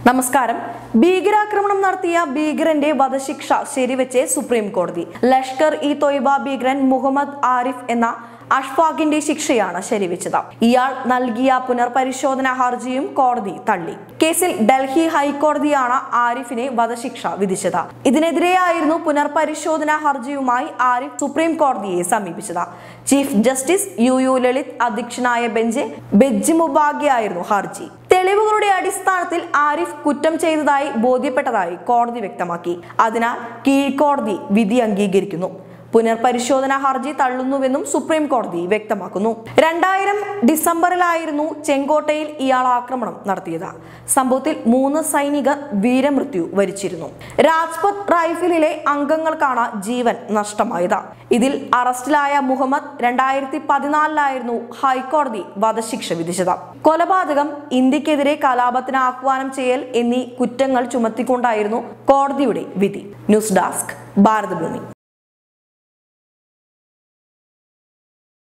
നമസ്കാരം. ഭീകരാക്രമണം നടത്തിയ ഭീകരന്റെ വധശിക്ഷ ശരിവെച്ച് സുപ്രീം കോടതി. ലഷ്കർ ഇ തോയ്ബ ഭീകരൻ മുഹമ്മദ് ആരിഫ് എന്ന അഷ്ഫാഖിന്റെ ശിക്ഷയാണ് ശരിവെച്ചത്. ഇയാൾ നൽകിയ പുനർപരിശോധനാ ഹർജിയും കോടതി തള്ളി. കേസിൽ ഡൽഹി ഹൈക്കോടതിയാണ് ആരിഫിനെ വധശിക്ഷ വിധിച്ചത്. ഇതിനെതിരെയായിരുന്നു പുനർപരിശോധനാ ഹർജിയുമായി ആരിഫ് സുപ്രീം കോടതിയെ സമീപിച്ചത്. ചീഫ് ജസ്റ്റിസ് യു ലളിത് അധ്യക്ഷനായ ബെഞ്ച് മുമ്പാകെയായിരുന്നു ഹർജി. തെളിവുകളുടെ അടിസ്ഥാനത്തിൽ ആരിഫ് കുറ്റം ചെയ്തതായി ബോധ്യപ്പെട്ടതായി കോടതി വ്യക്തമാക്കി. അതിനാൽ കീഴ്ക്കോടതി വിധി അംഗീകരിക്കുന്നു. പുനർപരിശോധനാ ഹർജി തള്ളുന്നുവെന്നും സുപ്രീം കോടതി വ്യക്തമാക്കുന്നു. 2000 ഡിസംബറിലായിരുന്നു ചെങ്കോട്ടയിൽ ഇയാൾ ആക്രമണം നടത്തിയത്. സംഭവത്തിൽ 3 സൈനികർ വീരമൃത്യു വരിച്ചിരുന്നു. രാജ്പത് റൈഫിളിലെ അംഗങ്ങൾക്കാണ് ജീവൻ നഷ്ടമായത്. ഇതിൽ അറസ്റ്റിലായ മുഹമ്മദ് 2014 ഹൈക്കോടതി വധശിക്ഷ വിധിച്ചത്. കൊലപാതകം, ഇന്ത്യക്കെതിരെ കലാപത്തിന് ആഹ്വാനം ചെയ്യൽ എന്നീ കുറ്റങ്ങൾ ചുമത്തിക്കൊണ്ടായിരുന്നു കോടതിയുടെ വിധി. News desk Bharathabhoomi.